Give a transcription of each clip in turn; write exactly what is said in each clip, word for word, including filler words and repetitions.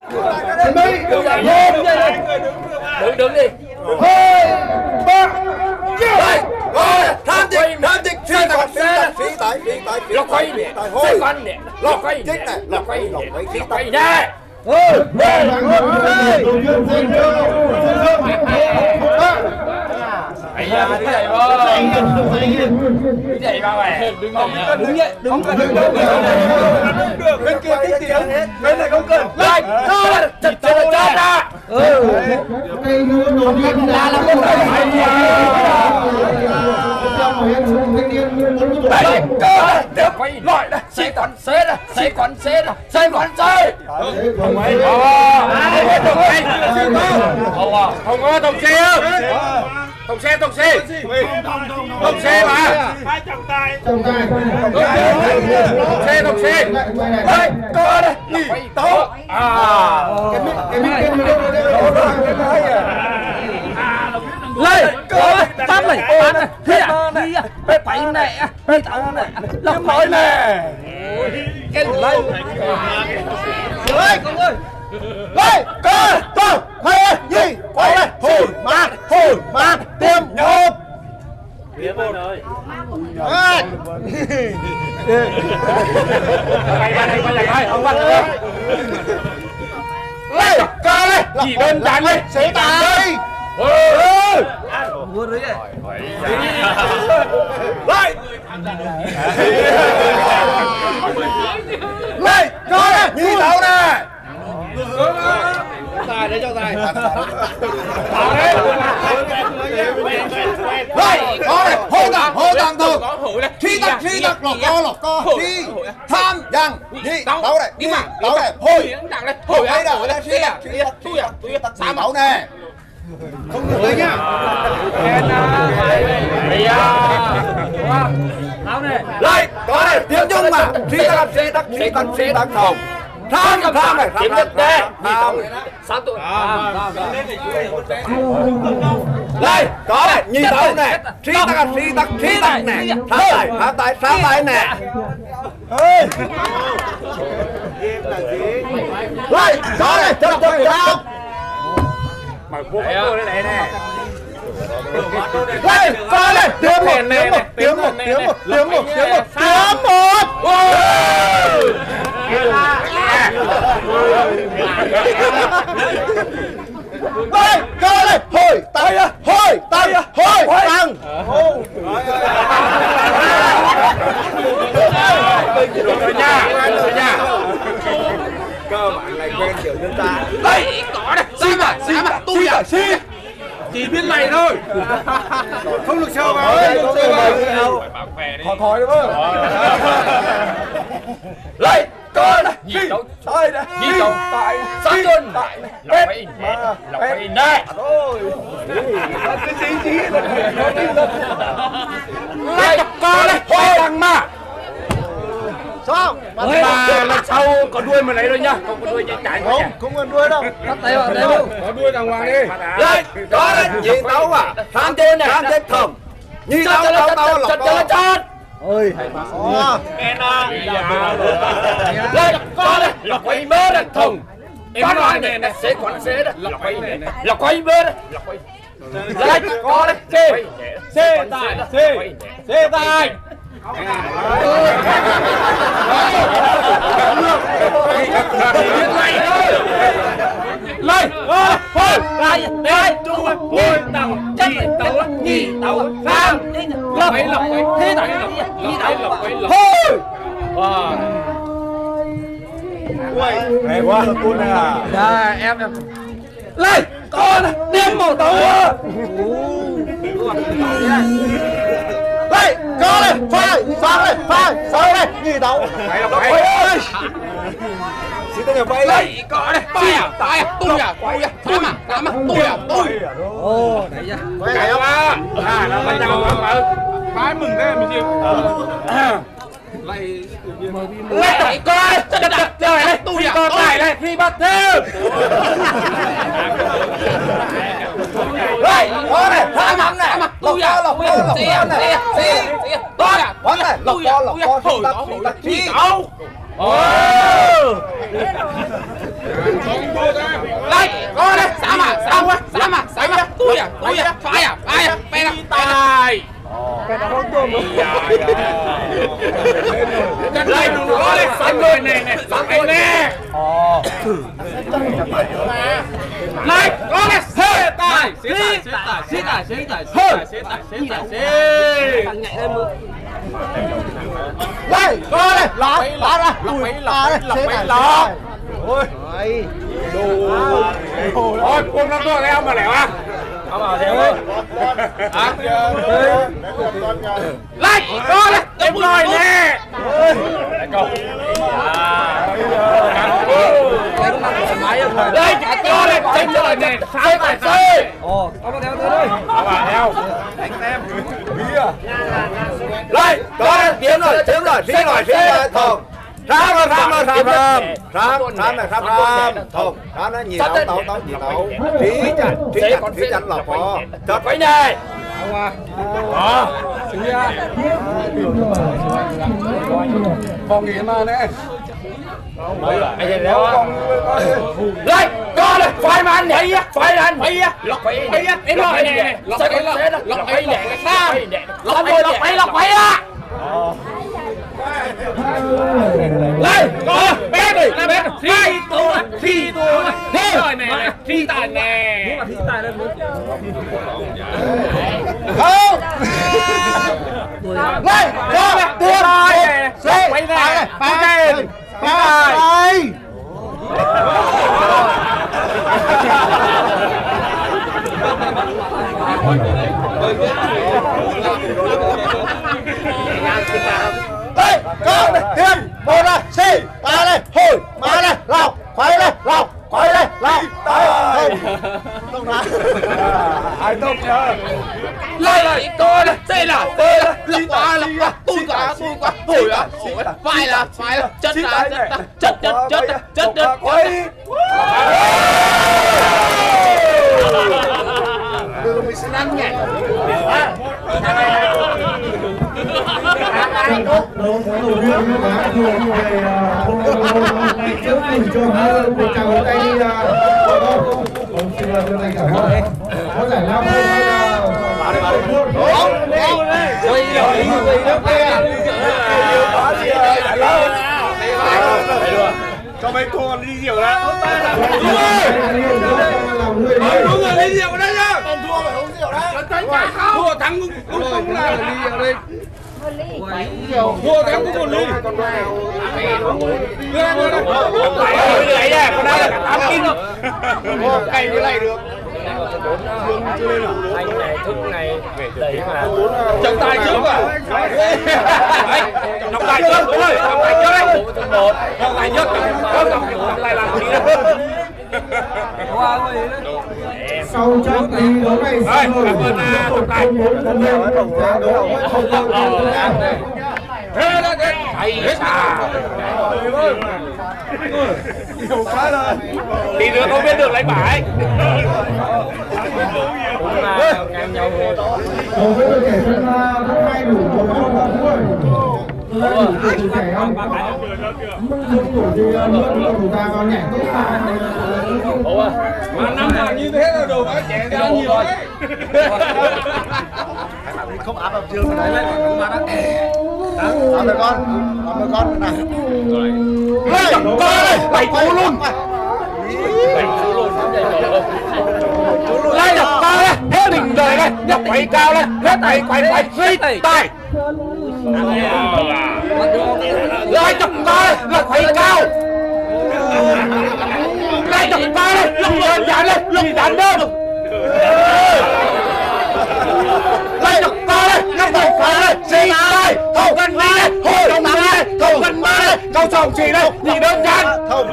Chuẩn bị. Đứng đứng đi. Hai, ba. Tham dịch, tham dịch, phi tại, phi tại, phi tại, phi tại, Lọc quay nè. Xoay quanh nè. Lọc quay nè. Lọc quay nè. Phi quay nè. Ơi, đây là người đầu tiên xin cho Ây da, đứng dậy vô. Đứng dậy ba mày. Đứng dậy, đứng dậy, đứng dậy. bên kia tích tiếng, bên này không cần. Lên, lên, chật chật chật ra. ừ đây người đầu tiên là là một cái Đây, cơ, tiếp quay lại đây. Xe quán xe đây, xe quán xe đây, xe quán xe. không mấy Không à, không có tổng xe không? Tổng xe, tổng xe. Tổng xe mà. Hai trọng tài. trong tay Tổng xe, tổng xe. Đây, cơ đây. Nhỉ, tấu. À. cái mic cái mic cái mic Lên, cơ, bắt này, bắt này. Thế à, đi à, phải phải nè, phải tao nè. Lọc nói nè. Cái lên. Ơi, con ơi. Đây, cơ, tôi, hai, gì, quay đây, hồi, mát, hồi, mát, tiêm, nhộp. Phía bên ơi. Hai. Quay qua đây, quay lại coi, không bắt được. Đây, cơ đây, Chỉ đơn giản đi. xế tàn đây. Ừ. mua đấy này Đây. Đây, cơ đây, nhị tấu này. Tài đấy cho tài. Đây, có này, hô tặng, hô tặng từ. Thi tặng, thi tặng, lọc co, lọc co, thi, tham, dằng, nhị, tấu này, nhị, tấu này, hồi, hồi đây nào, đây, thi tặng, thi tặng, thi tặng, thi tặng, tám tấu này. Không được đấy nhá. Đây, có này, tiếng Trung mà, thi tặng, thi tặng, thi tặng, thi tặng thòng. Tham, tham này, tham, tham, tham. Sáu tuổi. Đây, có này, nhị tấu này, thi tặng, thi tặng, thi tặng này, tham tài, tham tài, tham tài này. Đây, có này, chậm chậm chậm. Mày buông tôi đây này nè. Đây, có này, tiếng một, tiếng một, tiếng một, tiếng một, tiếng một, tiếng một, tiếng một. Đây, có này, hồi, tay, hồi, tay, hồi, tăng. Rồi nha, rồi nha. Cơ bản này quen kiểu nhân ta. Đây, có này. Xí mà, xí mà, tôi à, xí. Chỉ biết mày thôi. Không được sờ vào ơi, không được sờ vào. Khỏi khỏi đúng không? Đây, có này. Nhị tấu. Đây này. Nhị tấu. Tại. Sáu tuần. Tại. Lọc quay nè. Lọc quay nè. Cái gì gì? Đây, có này. Hoa tăng mà. Sao? Mà lần sau có đuôi mà lấy thôi nhá. Không có đuôi chạy chạy Không, không cần đuôi đâu. bắt tay vào đây luôn Có đuôi đàng hoàng đi. Đây, có đấy. Nhị tấu à? Tham trên này. Tham trên thầm. Nhị Chật tấu tấu tấu chật chật lọc chật chật. ơi co. Đây, có đấy. Lọc quay mơ đây, thùng. Có nói này này, sẽ còn sẽ đây. Lọc quay này này. Lọc quay mơ đây. Lọc quay. Đây, có đấy. Xê. Xê tài. Xê. Xê tài. Lên, thôi, lại, đây, chung, nhị tàu, nhị tàu, nhị tàu, tham, lọc, lọc, thế này, nhị tàu, thôi. Hay quá, cún này à. dạ em em Lên, con, đem một tàu. Đây, có này, phai, sang này, phai, sang này, nhị tấu. Quay, Xin tên nhà vay đây. đây, có đây, tay à, tay à, tôi à, quay à, tham à, tham à, tôi à, tôi. ô đấy nhá Quay này không? À, là bắt đầu mà. Phái mừng thế mình chịu. Lại coi, chật chật trời này, tôi à, tôi này, phi bắt thêm. Đây, có này, Tham à, tham à, tôi à, lọc co, lọc co này. tôi à, Quán này, lọc co, lọc co, thi tắc, thi tắc, thi. Ồ. này này lọc quay nè lại có là xê tài xê tài xê tài xê tài xê tài xê tài xê tài xê thằng nhảy lên mưa đây có đây lọt lọt ra lọc quay lọc lọc quay lọc ôi ôi cuồng lắm rồi em mà lẻo à không vào theo ơi à lại có đấy em rồi nè đây có đấy em rồi nè sao phải xê ồ không có theo tôi đây không vào theo đánh tem lại có đấy kiếm rồi kiếm rồi kiếm rồi kiếm rồi thòng Ram ram ram ram ram ram ram này ram ram không ram nó nhiều tấu tấu tấu nhiều tấu trí chặt trí chặt trí chặt lọc ho chặt cái này đó xíu ra con gì mà nè lại co này phải mà anh vậy á phải là anh vậy á lọc phải vậy á em nói nè lọc phải lọc lọc phải nè sao lọc phải lọc phải lọc phải á lại có bé đi bé thiตัวthiตัวthi rồi nè thi tài nè muốn là thi tài lên không lại có tiền rồi quay nè ba ba đây có tiền một là xì ba đây hồi ba đây lọc quay đây lọc quay đây lọc không không ai không nhớ lại lại coi đây đây là đây là đi ta là tôi cả tôi cả hồi là phải là phải là chất là chất chất chất chất chất quay đường mình sẽ ăn nhỉ Đúng đúng đúng đúng quá thường về hôm trước mình cho hơn một chào tay đi ông xin lỗi tay cả hai có giải lao không hay là bảo đi bảo đi không quay rồi cho mấy con đi rượu đã đúng rồi đi rượu đấy nhá thua phải uống rượu đấy thua thắng cũng không là đi rượu đây thua thắng cũng một ly lấy nè con đây là tám kim rồi cây như này được anh này thức này đẩy mà trọng tài trước à trọng tài trước đúng rồi trọng tài trước đấy một trọng tài trước trọng tài làm gì đó sau trận thi đấu này cảm ơn trọng tài thế đó thế thầy à nhiều quá rồi thì đứa không biết được lấy bãi cũng là ngang nhau thôi đối với đội trẻ Sơn La rất hay đủ một con bóng thôi tôi đã đủ từ trẻ không không đủ thì luôn cầu thủ ta vào nhảy tốt ủa mà năm nào như thế là đồ phải trẻ ra nhiều đấy không áp vào trường này lên cũng mà đó làm được con làm được con này lấy con đây lấy cú luôn lấy cú luôn lấy được con đây thế đỉnh đời đây nhấp quay cao đây hết tay quay quay suy tay lấy chụp con đây là quay cao lấy chụp con đây lưng đơn giản lên lưng giản đơn lấy chụp con đây nhấp quay quay đây suy tay thầu gần ba đây hồi đồng ba đây thầu gần ba đây câu chồng chỉ đây nhìn đơn giản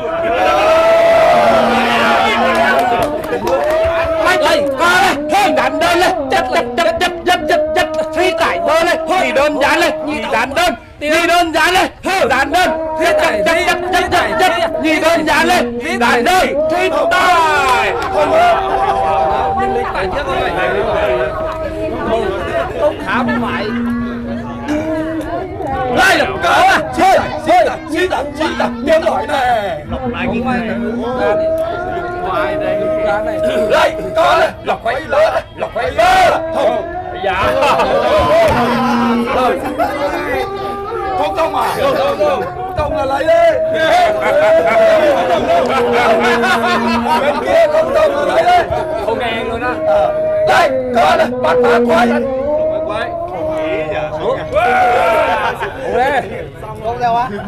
lấy con đây hơi đạn đơn lên chất chất chất chất chất chất chất phi tải bơ lên thì đơn giản lên nhị đạn đơn thì đơn giản lên hơi đạn đơn phi tải chất chất chất chất chất nhị đơn giản lên đạn đơn phi tải mình lấy tải trước thôi không khám phải đây là cỡ à chơi chơi chơi tập chơi tập nhớ nổi này lọc lại cái ngoài đây đây có đây lọc quay lơ lọc quay lơ thôi dạ không không à không không không đồng là lấy đi. Bên kia không đồng là lấy đi. Không ngàn luôn á. Đây, coi đây, bắt phá quay. Quay. Không đâu á.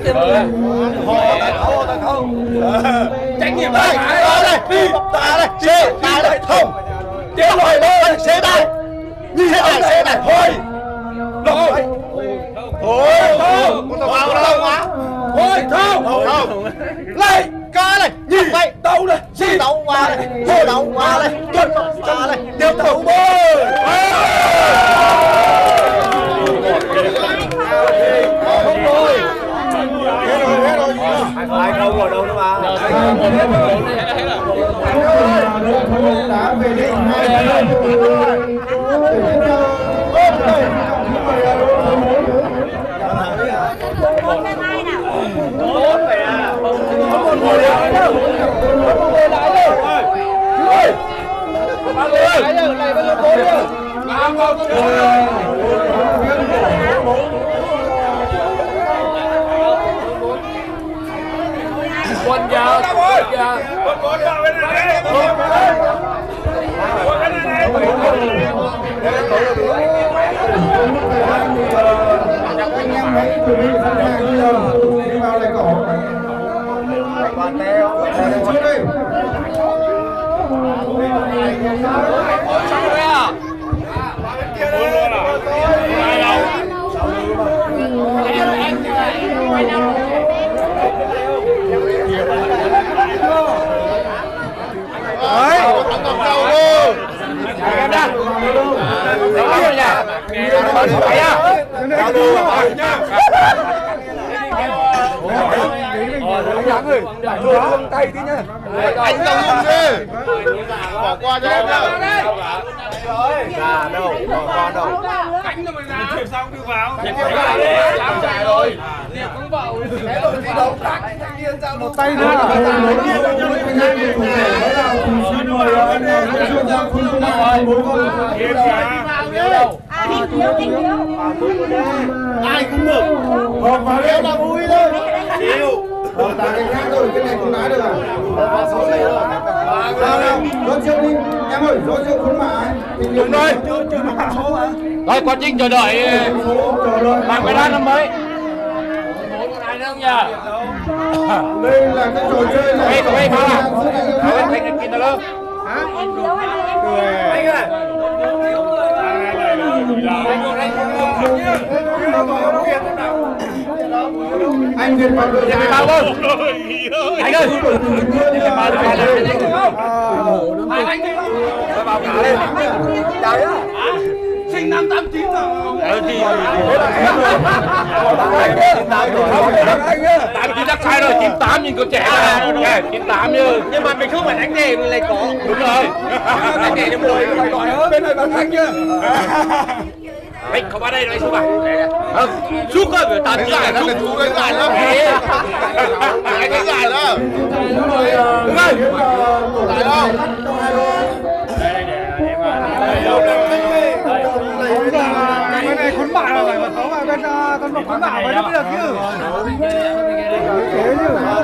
Trách nhiệm đây, ta đây, đi, ta đây, xe, ta đây, không. Tiến rồi lên. Xe đây. Như thế này, xe này, thôi. Rồi. Thôi, không. Vào đâu quá. Thôi, không. Không. Lại, ca này, như vậy. Đâu đây? Xe đậu qua đây, xe đậu qua đây, chân qua đây, tiếp tục bơi. Không rồi. Hết rồi, hết rồi. Hai không rồi đâu nữa mà. Đã về đích hai Quân giờ, quân giờ. anh em hãy chuẩn bị sẵn sàng bây giờ đi vào lại cổ. Bạn teo, trước đi. Đấy, không cầm đầu luôn. Em ra. Đó rồi nha. Phải à. Chào luôn nha. Buông tay tí nhá. Anh đâu luôn đi. Bỏ qua cho em đâu. Ra đâu, bỏ qua đâu. Cánh cho mày ra. Sao không đưa vào? Làm dài rồi. Một tay nữa. Xin mời anh em chuyên gia khuôn khuôn mãi bốn con. Ai cũng được. Một vào đeo là vui thôi. Chịu. Ờ, tả cái khác rồi, cái này không nói được à? Nào nào, rót rượu đi. Em ơi, rót rượu khuôn mãi. Đúng rồi. Rồi, quá trình chờ đợi. Bạn phải ra năm mấy. Bốn con ai nữa không nhờ? Đây là cái trò chơi này. Đây, có đây không à? Anh anhกินđâu? Hả? Anh ơi. Anh Việt vào đội Việt vào không? Anh ơi. Vào đội này anh anh không? Anh anh đi. Vào cả lên. Chào nhá. Sinh năm tám chín rồi. Ờ thì tám chín chắc sai rồi, chín tám nhìn còn trẻ mà. chín tám như. Nhưng mà mình không phải đánh nghề mình lại có. Đúng rồi. Đánh nghề nhưng mười phải gọi hơn. Bên này bán thanh chưa? Anh không vào đây đâu anh xuống vào. Ờ, xuống rồi phải tạm giải Cái chú cái giải đó. Cái cái giải đó. Đúng rồi. Giải đâu? Bên này khốn bả rồi, mà có mà bên con bọc khốn bả mới được chứ. Thế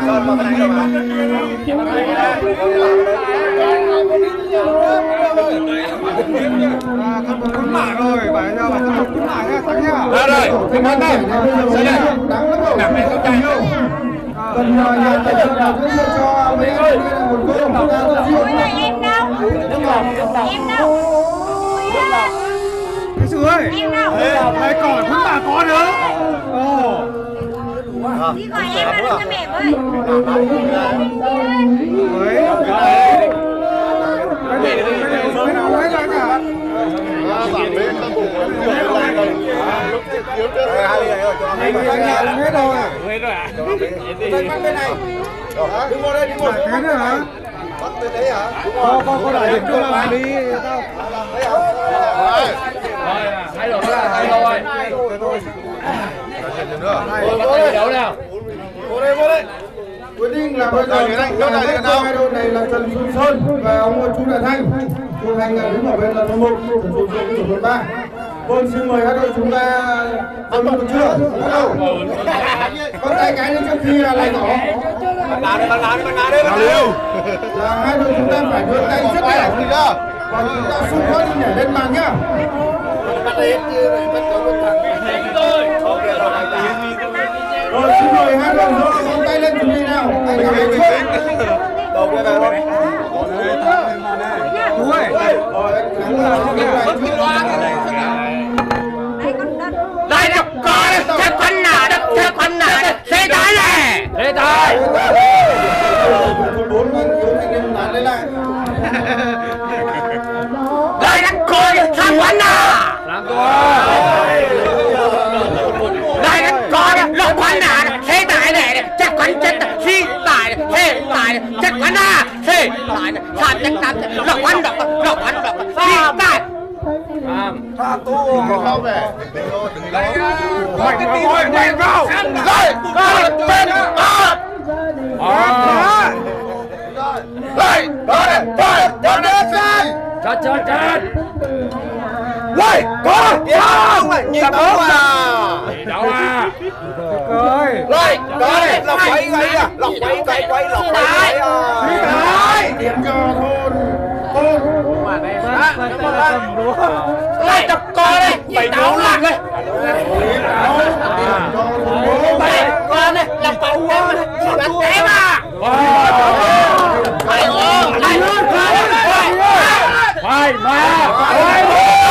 con bọc khốn bả rồi, phải giờ phải con bọc khốn bả nha, thắng nha. Ra rồi, không hết đây. Sao đây? Nằm này không chạy đâu. Cần nhà tài trợ nào giới thiệu cho mấy người một cô đồng bào giao diệu. Em đâu? Em đâu? Cái sư ơi, đây còn khốn bả có nữa. Ồ. Đi gọi em ra cho mẹ với. Đấy. Cái này cái nào hết rồi cả. Hết rồi. Hết rồi à? Bên này. Đứng ngồi đây, đứng ngồi. Thế nữa hả? Bắt tới đấy hả? Có có có đại điểm đưa là đi tao. Hai rồi, hai rồi. Bắt tay đấu nào. Vô đây, vô đây. Quyết định là bây giờ hai đội này là Trần Xuân Sơn và ông Chu Đại Thanh. Chu Thanh là đứng ở bên là số một, Trần Xuân Sơn đứng ở bên ba. Vâng, xin mời các đội chúng ta vận động chưa? Bắt đầu. Con tay cái lên trước khi là lại đỏ. Bắn ngã đi, bắn ngã đi, bắn ngã đi, bắn ngã. Là hai đội chúng ta phải đưa tay rất đẹp. Và chúng ta xung quanh đi nhảy lên màn nhá. Rồi xin mời hai đội nữa con tay lên chuẩn bị nào. Tay cầm lên trước. Đầu kia về thôi. Chú ơi. Rồi, thắng là không biết này trước. Đây đập con, thế con nào đập, thế con nào đập, thế tái này, thế tái. Bốn con yếu thanh niên nán lên lại. Đây đập con, thằng con nào. Làm đây đập con, lộc con nào, thế tái này, chắc con chết, khi tái, thế tái, chắc con nào, thế tái, sàn chắc chắn, lộc con đập, lộc con đập, khi tái. Tha tu không về. Quay quay quay vào. Đây, đây, bên đó. À. Đây, đây, đây, đây, đây. Chết chết chết. Đây, có. Không, nhìn đâu à. Đâu à. Ơi. Đây, đây, Lộc quay quay à. Lộc quay quay quay lộc quay quay à. Đây. Điểm cho thôn. Thôn. Đây đập con đây, bảy đấu lạc đây. Bảy con đây, làm bảo uống này, là té mà. Phải ôm, lại luôn, phải mà, phải.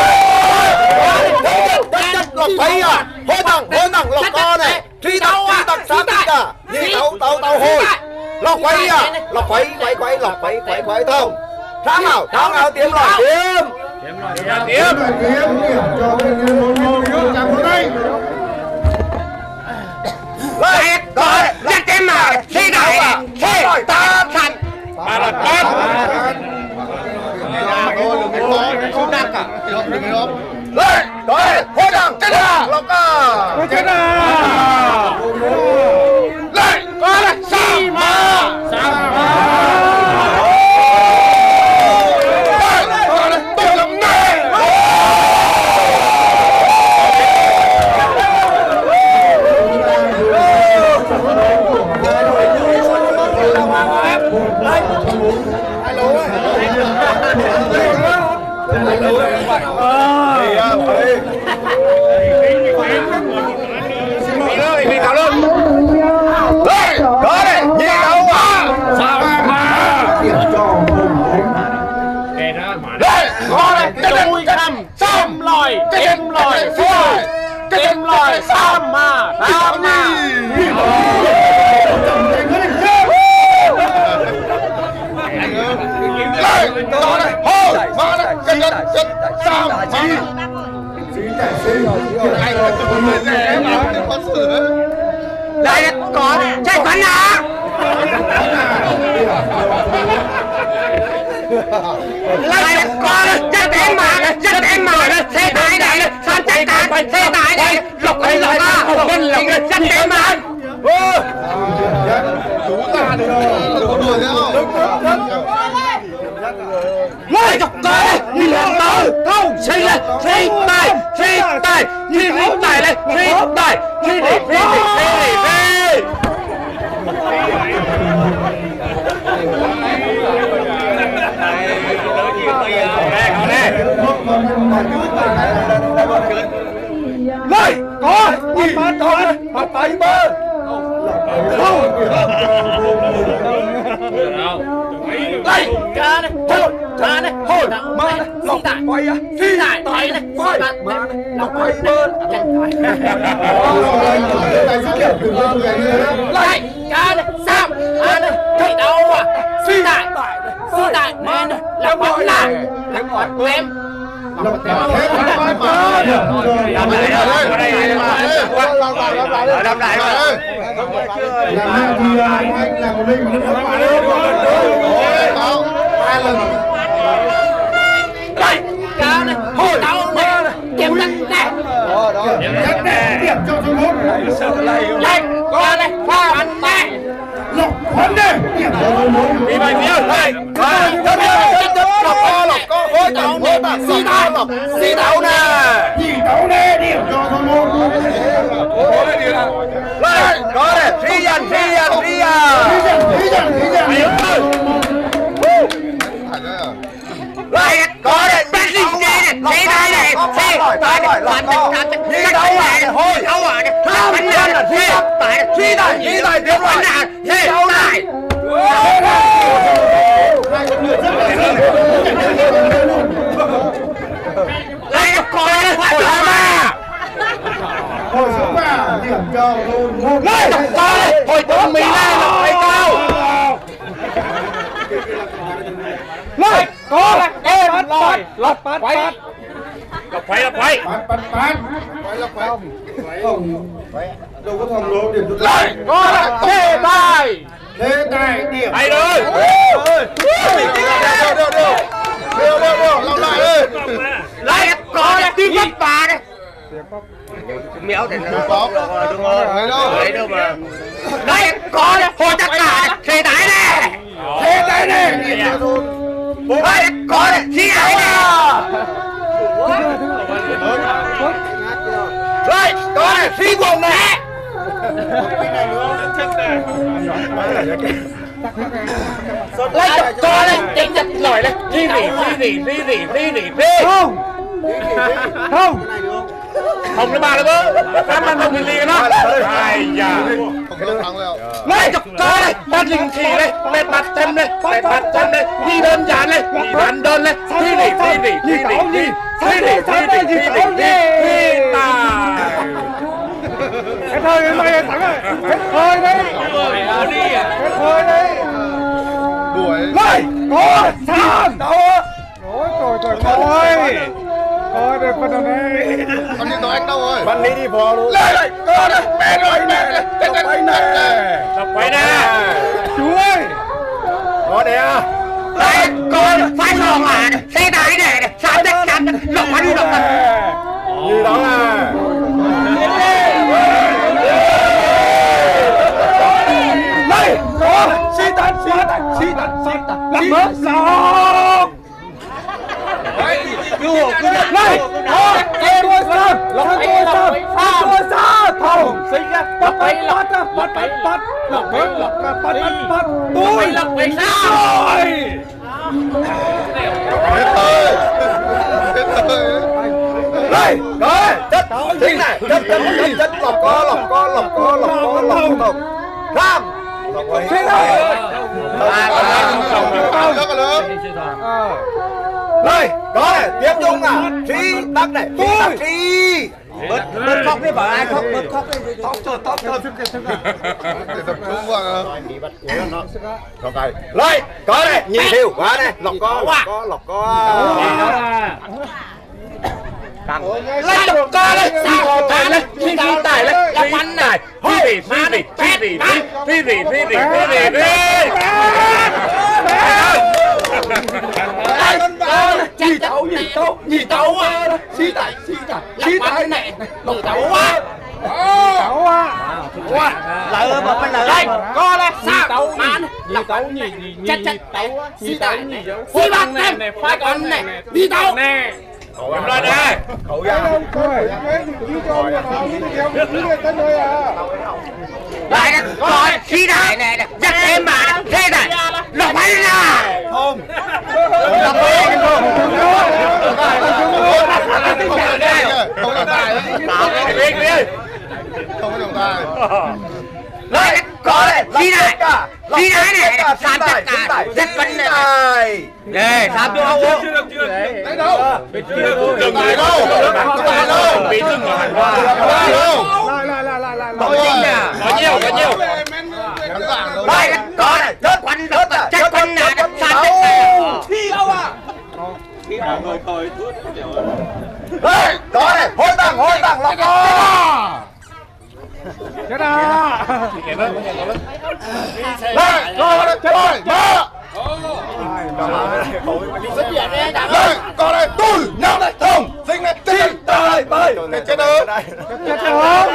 Lộc quay à. Hôi thằng, hôi thằng lộc co này. Truy tắc, truy tắc, sát tắc à. Gì tàu, tàu, tàu hồi. Lộc quay à. Lộc quay, quay, quay, lộc quay, quay, quay thông. Sáng nào, sáng nào tiêm rồi, tiêm. Tiêm rồi, Điểm điểm điểm cho thanh niên một một một trăm hôm nay. Đây, coi, chắc chắn mà, khi này, khi ta thành. Bà là con. Không đắc à. Đây, đây, hôi thằng, chết à. Lộc à. Chết à. Đây, coi là sao mà. Sao mà. Kem lòi, kem lòi, sam mà, sam mà. Đây, đó này, hô, mà này, chân chân chân, sam mà. Đây, có, chạy quán nào? Lại con chết em mà chết em mà xe tải đây sao chạy tải xe tải đây lộc ấy lộc à con lộc chết em mà Chú ta đi đừng đuổi nữa ngồi chọc con đi lên tới không xây lên xây tài xây tài đi lấy tài lên xây tài xây để xây để xây Đây, có, nhìn mà thôi, mà tay bơ. đây ca này thôi ca này hồi mà lộc quay á phi lại tay này quay mà lộc quay bơ lại ca này sao à này chạy đâu à phi lại phi lại men lộc quay lại lộc quay em Lộc thép mà mà làm lại làm lại làm hai thì anh làm một linh hai lần đây cá này hồi đâu này kiếm đất nè rất đẹp điểm cho số bốn đây cá này pha bắn nè lộc khoắn đi điểm cho số bốn đi bài phía đây lộc co lộc co hôi tàu hôi tàu xi tàu lộc xi tàu nè gì tàu cho thôi luôn. Lên, có đấy, phi dần, phi dần, phi dần. Phi dần, phi dần, phi dần. Lên, có đấy, bắt đi xe này, xe này này, xe, tại này, làm cho làm cho, đi đâu à, thôi, đâu à, không, bánh nào là xe, tại, xe này, xe này, tiếp bánh nào, xe đâu này. Lại coi nó phải làm à. Hồi xuống vào điểm cho luôn. Một Lên đọc coi này, hồi tụi mình lên là phải cao. Lên, có này, em bắt bắt, lọt bắt bắt. Lọc quay lọc quay. Bắt, bắt, bắt. Quay là quay. Không. Đâu có thòng lỗ điểm rút Lên, có này, thế tài. Thế tài điểm. Hay rồi. Đều, đều, đều. Đều, đều, đều, làm lại ơi. Lại, có này, đi bắt bà này. Méo để nó bóp đúng không? Đấy đâu? Đấy đâu mà. Đây có đấy, hồi tất cả thế tái này. Thế tái này. Đây có đấy, thế tái này. Đây có đấy, phi quần này. Đây có đấy, chính chặt nổi đây. Đi gì, đi gì, đi gì, đi gì, đi. Không. Không. Không nó ba nó bơ. Tám năm không thì liền nó. Ai da. Này chọc có đây, bắt linh khí đây, bẹt bạt chân đây, bẹt bạt chân đây, đi đơn giản đây, đi đơn đơn đây, đi đi đi đi đi đi đi đi đi đi đi đi đi ta. Cái thời này mày thắng rồi. Cái thời đấy. Cái thời đấy. Đuổi. Này, có sao? Rồi rồi rồi coi. Coi đây phần này. Con đi tàu anh đâu rồi? Bắn đi đi vò luôn. Lên đây, có đây, mẹ rồi mẹ, cái cái này. Lọc quay nè. Chú ơi. Có đấy à. Đây, có phải sò mà, xe tải này, sao chắc chắn, lọc bắn lọc bắn. Như đó là. Này, có xí tạt, xí tạt, xí tạt, xí tạt. Làm mất lọc. Này, có em tôi sao? Lọc tôi sao? Tôi sao? Thòng sinh ra. Bắt bắt bắt bắt bắt bắt. Lọc bắt lọc bắt bắt bắt. Tôi lọc vậy sao? Rồi. Đây, có chất chính này, chất chất chất chất lọc có lọc có lọc có lọc có lọc có tham Thế này. đây có này tiếp dung nào phi tắc này phi tắc phi bớt bớt khóc đi bảo ai khóc bớt khóc đi khóc cho tóc cho để tập trung vào có cái đây có này nhìn theo quá này lọc có lọc có lọc có lấy lọc có đấy sao tài đấy phi phi tài đấy lọc bắn này phi gì phi gì phi gì phi gì phi gì phi gì đi gì tấu gì tấu gì tấu á xí tải xí tải xí tải này lọc tấu á Tấu à. quá lỡ mà mình lỡ đây co đây sao tấu Gì tấu nhỉ nhỉ nhỉ. chắc chắc tấu xí tải nhỉ. xí bạc này phải còn này đi tấu Nè. Em lên đây. khẩu ra Rồi, cái gì cứ cho nó nó kéo cứ lên tới nơi à. lại đây coi xí tải này này chắc em mà thế này lọc hay là không lọc hay không không có tài Đi đi. không có trọng tài đây có đây đi này đi này này sám tất cả rất vấn đề đây sám chưa không Chưa được chưa. đấy đâu Đừng tài đâu tài đâu bị dừng ở hẳn qua. tài đâu Lại lại lại lại lại. có gì nhỉ Có nhiều có nhiều. đây có này chết quanh chết chết quanh này sám tất cả thi đâu à đây có này hôi tăng hôi tăng lọc co Chết à. đây có đây rồi ba đây có đây tôi nhau đây thông sinh này tin đời bơi chết ơi Chết rồi.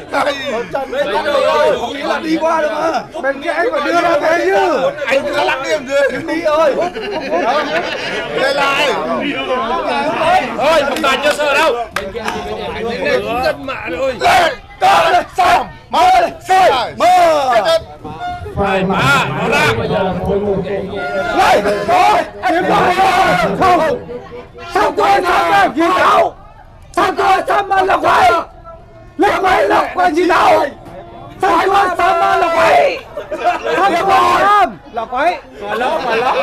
là đi qua được mà Bên kia anh phải đưa ra thế chứ. anh cứ lắc đi điểm gì đi ơi đây lại Ôi, không tài chưa sợ đâu. Dân mạ rồi. Có lên xong mơ lên xây mơ Phải mà, nó ra. Này, thôi, em nói không. Sao tôi thăm em gì đâu? Sao tôi thăm em là quay? Là quay là quay gì đâu? Sao tôi thăm em là quay? Sao tôi thăm là quay? Mà lỡ mà lỡ.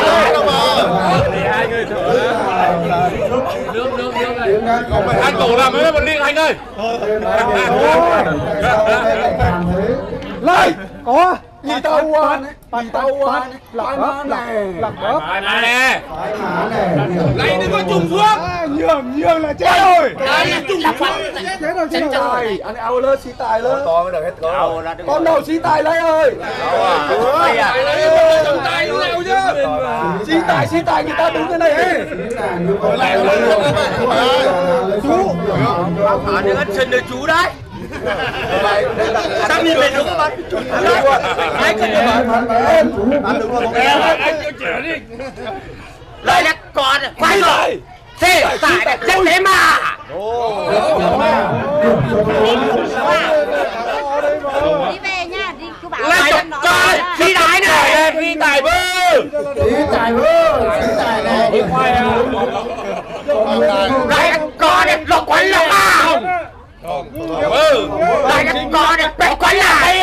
Hai người thử. Nước nước nước này. Anh tổ làm mấy bọn Liên anh ơi. Lên, có gì tao quan bàn tao quan lọc ớp lọc ớp Này nè. Này đừng có trùng xuống. nhường nhường là chết rồi Trùng xuống. chết rồi chết rồi anh ao lên xí tài lên to mới được hết có con đầu xí tài lấy ơi xí tài xí tài người ta đứng cái này ấy chú Đừng ăn xin được chú đấy. Sao nhìn về đúng không bạn? Ai cần được bạn? Anh cho trẻ đi. Lời là còn quay rồi. Thế tại này chắc thế mà. Đi về nha, đi chú bảo Lại chọc coi phi đái này, phi tài bơ. Tí tài bơ, tí tài này. Lại còn đẹp lọc quay lọc à. Ừ, lại còn đẹp bẹt quay lại.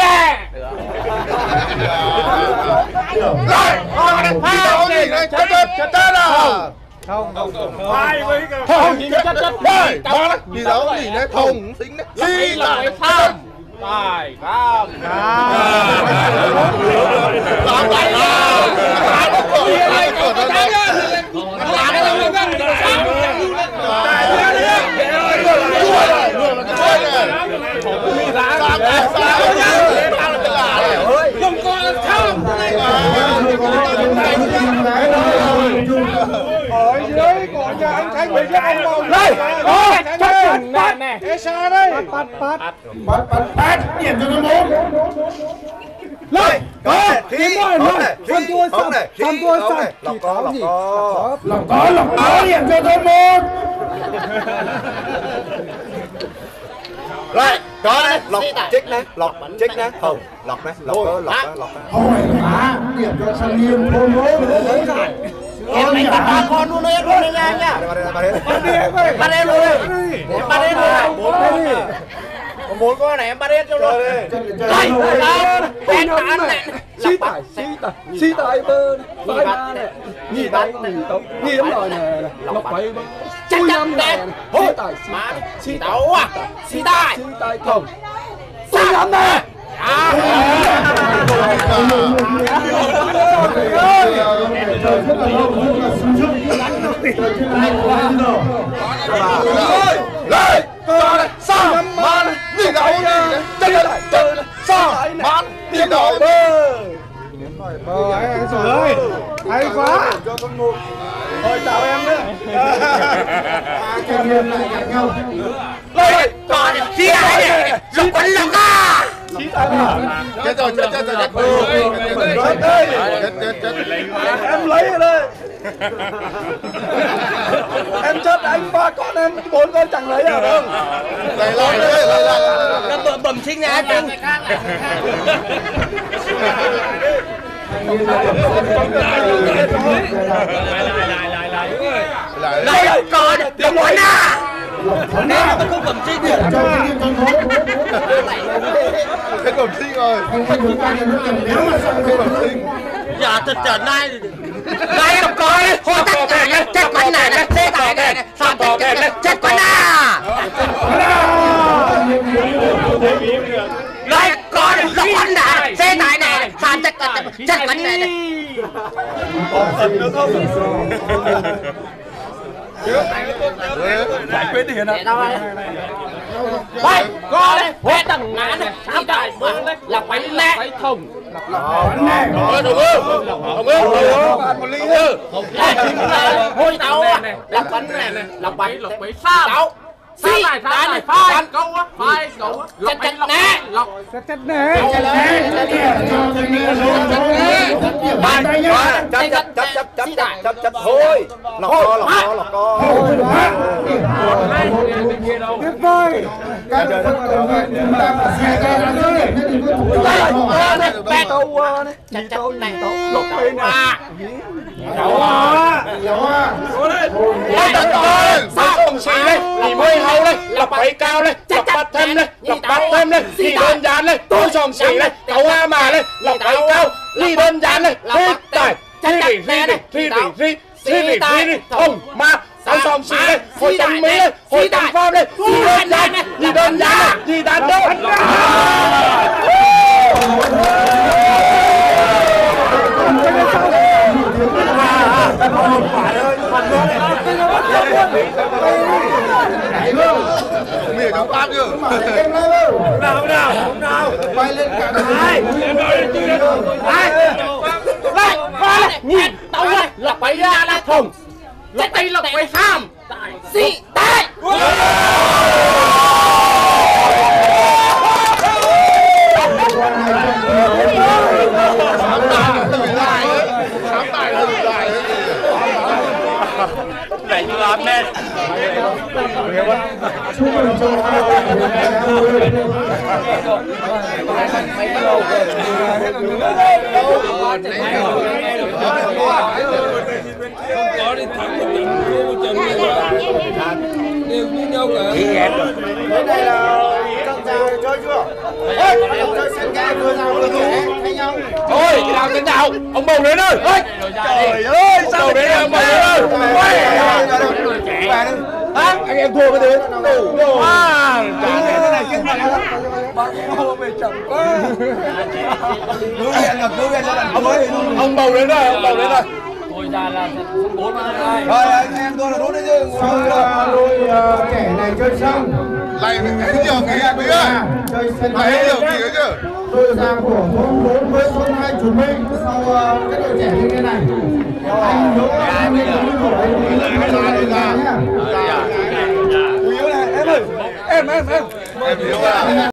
Rồi, còn đẹp phao gì này, chết chết chết chết à. không không không Hai với cái không nhìn chất chất đây, đó là gì đó gì đấy thùng tính đấy phi lại phao. Tài phao. làm lại nào Không có không. ở dưới của nhà anh Thanh bị cái ông bầu đây có chất nè nè ê xa đây bắt bắt Bắt bắt bắt điểm cho nó bốn. lên có thi rồi không này thi thăm tôi không xong này thăm tôi xong này chỉ có gì Lọc có lọc có điểm cho tôi bốn. lại có đấy lọc chích đấy lọc chích đấy không lọc đấy lọc đó lọc đó lọc đó Thôi má, điểm cho Sang Liêm bốn bốn. Em đánh bắt ba con luôn đấy, luôn đấy nha nhá. ba đến ba đến Bắt em luôn đấy. Em bắt em luôn đấy. Có bốn con này em bắt em cho luôn. Đây, đây. Em bán này. xí tài xí tài xí tài bơ phải ba này nhì tay nhì tống nhì tống rồi nè lọc bảy bơ Chắc chui chắn năm đấy. nè xí tài xí Má tài xí tấu à. Xí tài. xí tài không chui năm nè À. lên con sao man gì đâu chân lại chân sao man gì đâu anh Sủi ơi hay quá thôi chào em nữa Sang Liêm lại gặp nhau. Đây, còn xí tài này. Lọc quấn lọc à. xí tài nào chết rồi chết chết chết chết chết em lấy ở đây em chết anh ba con em bốn con chẳng lấy à không lấy lấy lấy lấy Nó bầm bầm sinh ra chứ. Đây, còn lọc quấn à. Nếu mà không bầm sinh được. Cho Sang Liêm trong bốn. cái cổng sinh rồi Không phải được ăn được nếu mà Sang Liêm cổng sinh Giờ thật trở nay đây đọc coi hồi tất cả này chết quấn này này xe tải này này phạm tất cả này chết quấn à. Đây có lọc quấn này xe tải này phạm tất cả chết quấn này này. giải quyết thì nào Đây có đấy hết tầng ngã này sao tại bưng đấy lọc quấn này thông Bắn này. đúng không đúng không một ly hôi tàu này lọc quấn này này lọc quấn lọc quấn sao tàu sao này sao này phai câu á phai câu á lọc quấn nè lọc chất chất nè Cho Sang Liêm. Bài nhá. chấp chấp thôi. Lọc co lọc co lọc co. Tuyệt vời. Các vận động viên chúng ta phải xe ra nó rất đẹp nhất định của thủ Bẹt tàu này. Chặt chặt này tàu. Lộc cây này. Cháu à. Cháu à. Ôi tận ơi, sao không xì đây, thì môi hầu đây, lọc bẫy cao đây, lọc bắt thêm đây, lọc bắt thêm đây, thì đơn giản đây, tôi sòng xì đây, cậu hoa mà đây, lọc bẫy cao, đi đơn giản đây, thi tài, thi rỉ rỉ rỉ, thi rỉ rỉ, thi rỉ rỉ rỉ, thông mà, tôi sòng xì đây, hồi tầm mỹ đây, hồi tầm pháp đây, đi đơn giản đây, đi đơn giản đây, đi đàn đâu. Mì trong bát chưa? Nào nào nào. Bay lên cả hai. Đây, đây, đây, nhìn, tao đây, lọc bẫy ra là thùng, lọc bẫy lọc bẫy ham, xị tay. Này như làm nên. Chúc mừng cho hai Có đi thắng một trận thua một trận đều như nhau cả. Cái này là trong trò chơi chưa? Ê, chơi sân ga vừa nào vừa trẻ thấy nhau. Thôi, cái nào cái nào, ông bầu đến ơi. Trời ơi, sao Bầu đến ơi, ông bầu đến ơi. Hả? Anh em thua cái thứ. À, cái này cái này ông ơi, ông bầu đến rồi, ông bầu đến rồi. Thôi ra là bốn mà hai. Rồi anh em tôi là đúng đấy chứ. Sau đôi trẻ này chơi xong Này mình thấy nhiều kỳ anh Quý ơi. chơi sân Thấy ga nhiều kỳ đấy chứ. đôi giang của thôn bốn với thôn hai chủ minh sau cái đội trẻ như thế này anh nhớ anh ấy cũng của anh ấy là nhá. Quý ơi, em ơi. Em em em. Em yếu à.